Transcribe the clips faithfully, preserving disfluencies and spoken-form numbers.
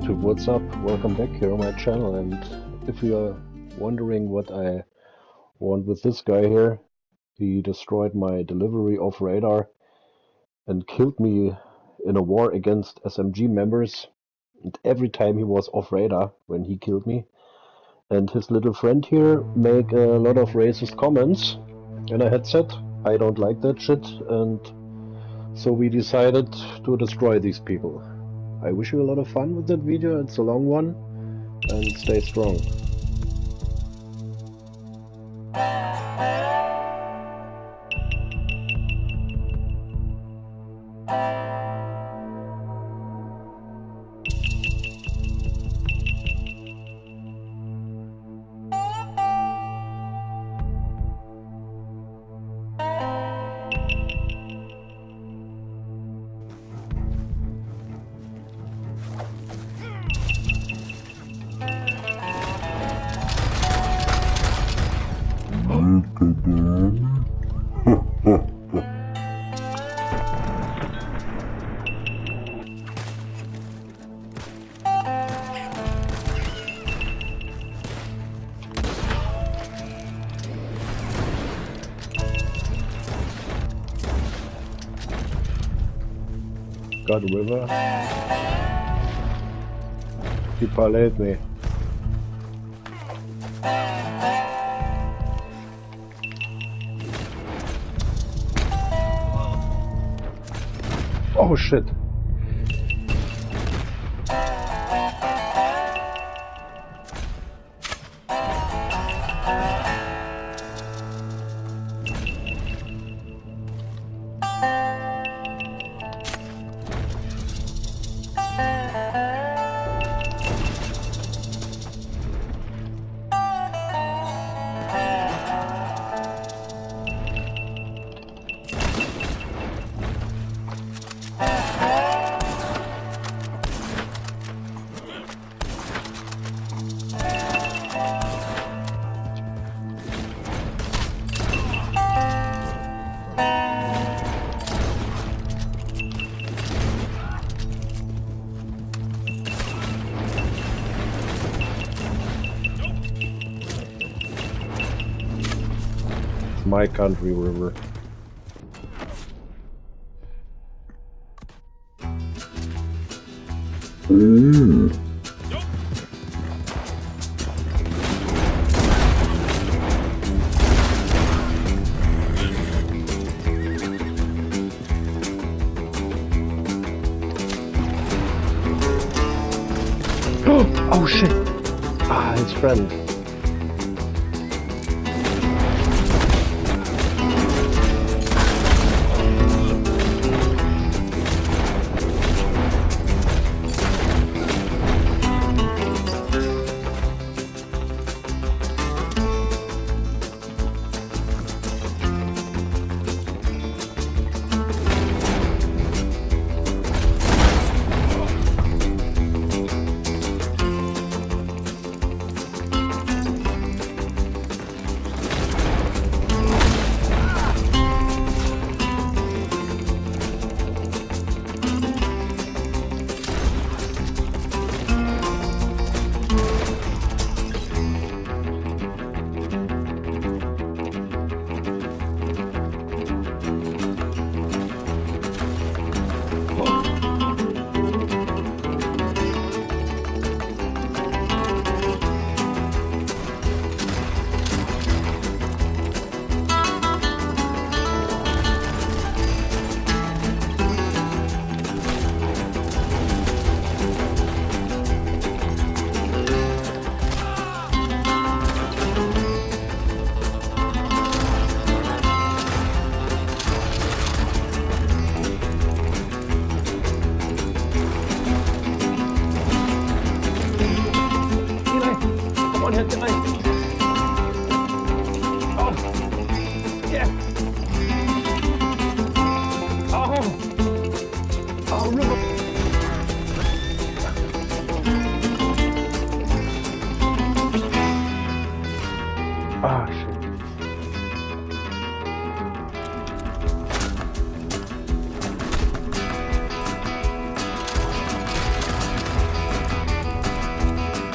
YouTube, what's up? Welcome back here on my channel, and if you are wondering what I want with this guy here, he destroyed my delivery off radar and killed me in a war against S M G members, and every time he was off radar when he killed me. And his little friend here make a lot of racist comments, and I had said I don't like that shit, and so we decided to destroy these people. I wish you a lot of fun with that video. It's a long one, and stay strong. God River. He parlayed me. Oh shit. My country river. Mm. Oh shit! Ah, his friend.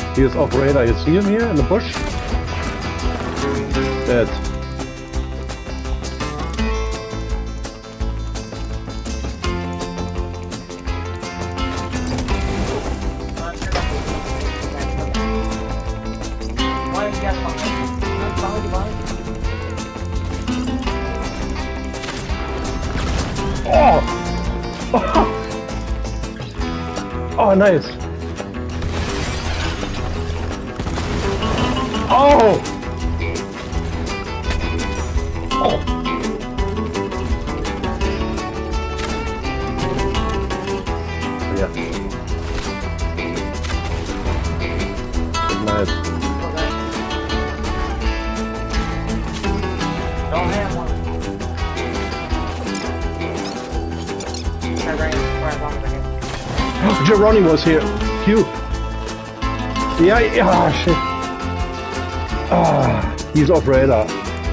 Here's operator. You see him here in the bush? Dead. Oh! Oh, nice. Oh! Oh! Yeah. Nice. Don't have one. Geronimo was here. Q. Yeah, yeah, ah, shit. Ah, he's operator.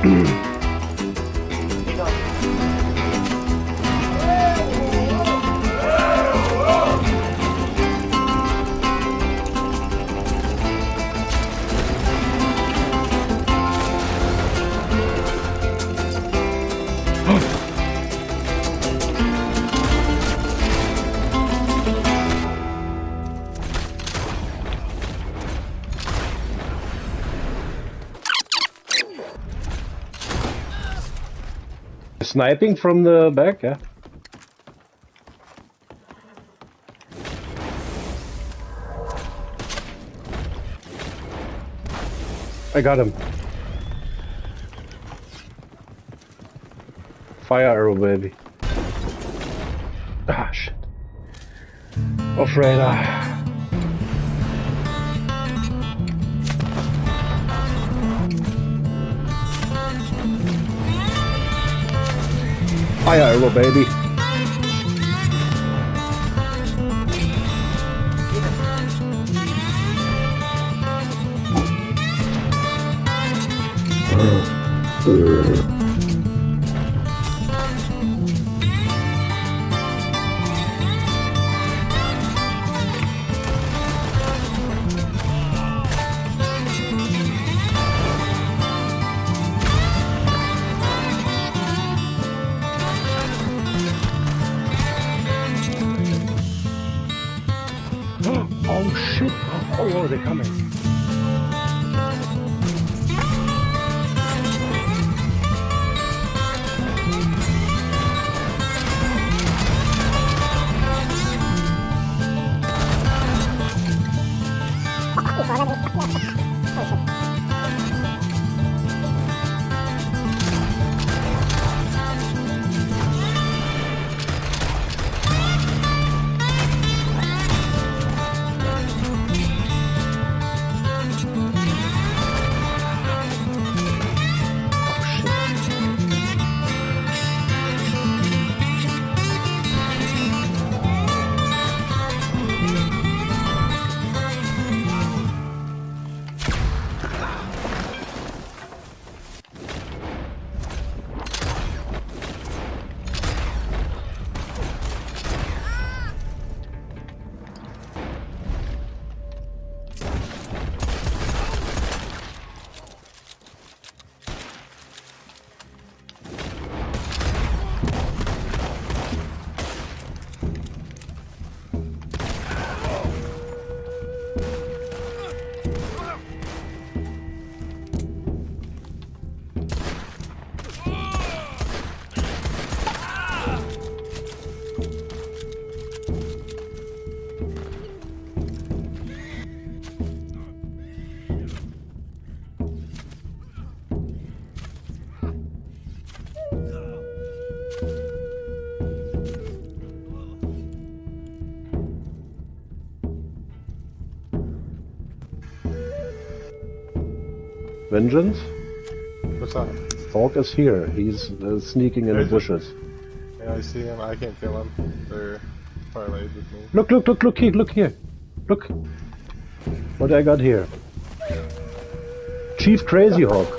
Sniping from the back, yeah. I got him. Fire arrow, baby. Ah, shit. Off radar. Fire arrow, baby. Oh shit! Oh, oh, they're coming. Vengeance? What's up? Hawk is here. He's uh, sneaking in the bushes. Yeah, I see him. I can't kill him. They're parlayed with me. Look, look, look, look here, look here. Look. What I got here. Chief Crazy Hawk.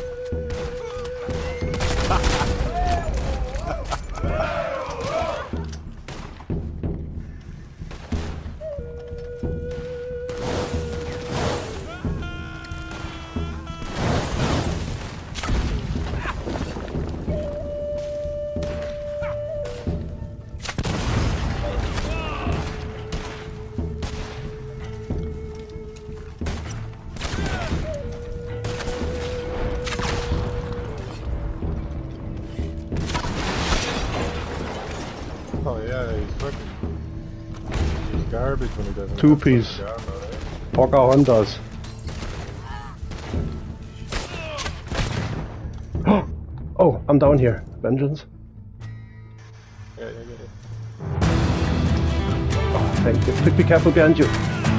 Oh yeah, he's fucking... He's garbage when he doesn't Two have piece. fucking godmode, eh? Pocahontas. Oh, I'm down here. Vengeance. Yeah, yeah, yeah. Oh, thank you. Be careful behind you.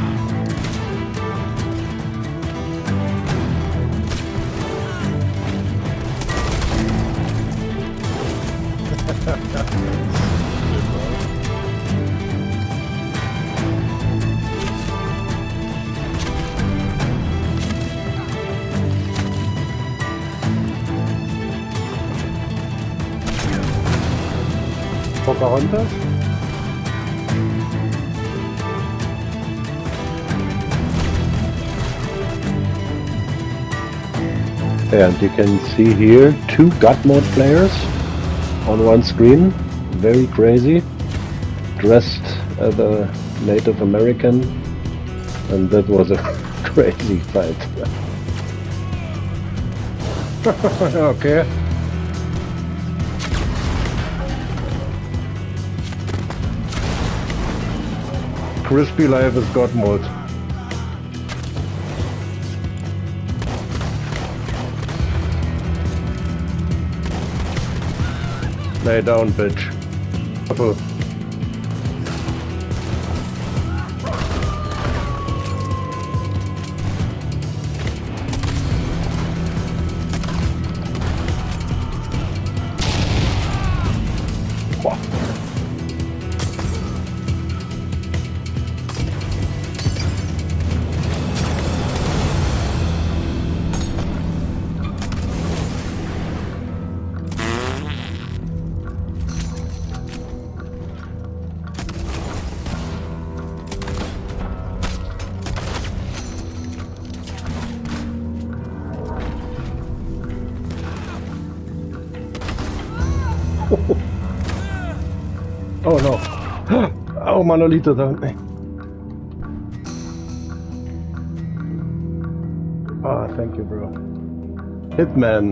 Pocahontas? And you can see here two godmode players on one screen, very crazy, dressed as a Native American, and that was a crazy fight. Okay. Crispy life is god mode. Lay down, bitch. Apple. Oh no. Oh, Manolito down me. Ah, oh, thank you, bro. Hitman.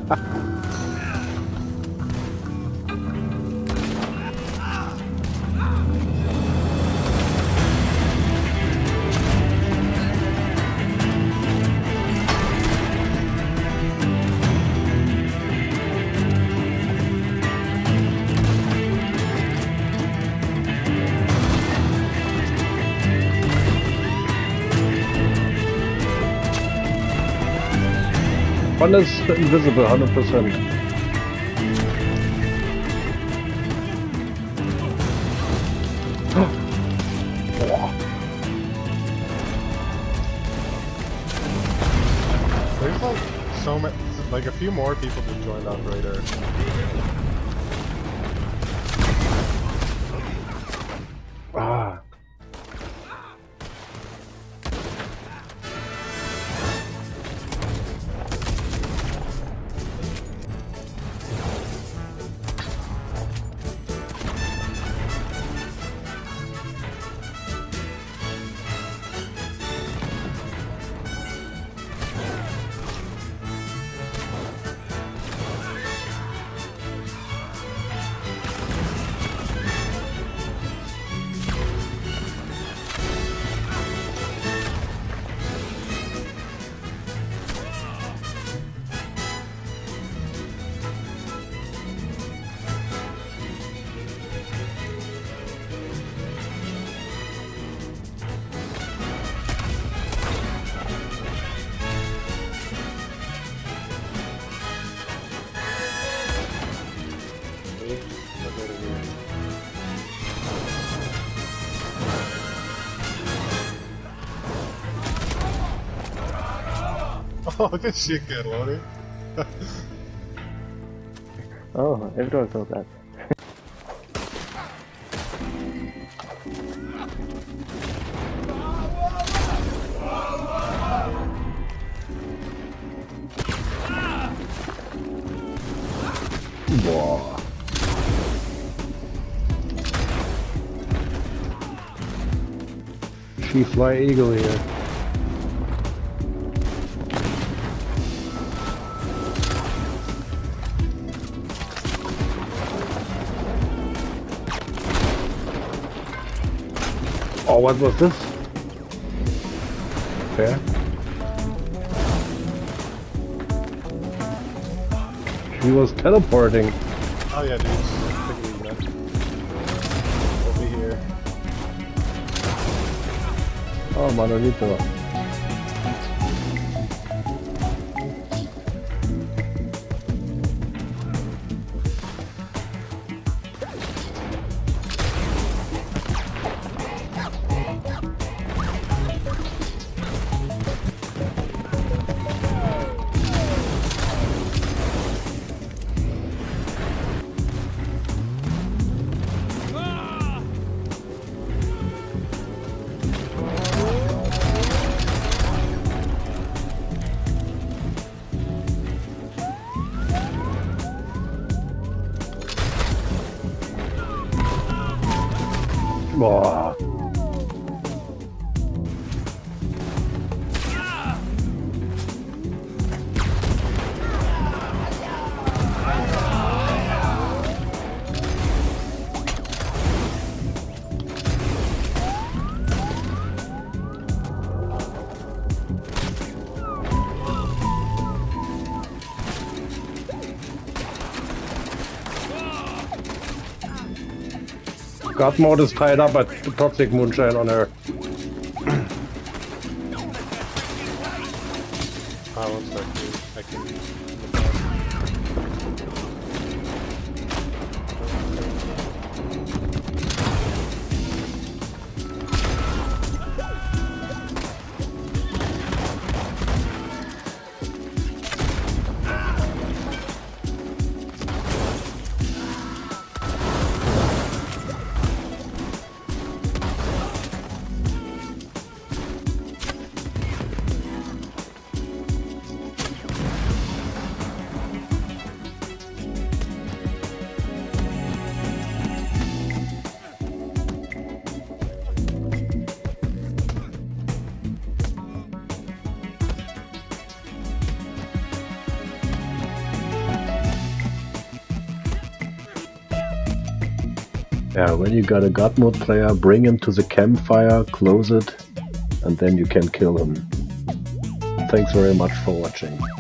One is invisible, one hundred percent. There's like so many, like a few more people just joined Operator. Ah. Oh, good shit, Catalonys. Oh, everyone saw that. Wow. She fly eagle here. Oh, what was this? Okay. She was teleporting. Oh yeah, dudes. Take it easy, man. We'll be here. Oh, Manolito. Boah. God mode is tied up at the toxic moonshine on her. Ah, one sec, dude. I can. Yeah, when you got a God mode player, bring him to the campfire, close it, and then you can kill him. Thanks very much for watching.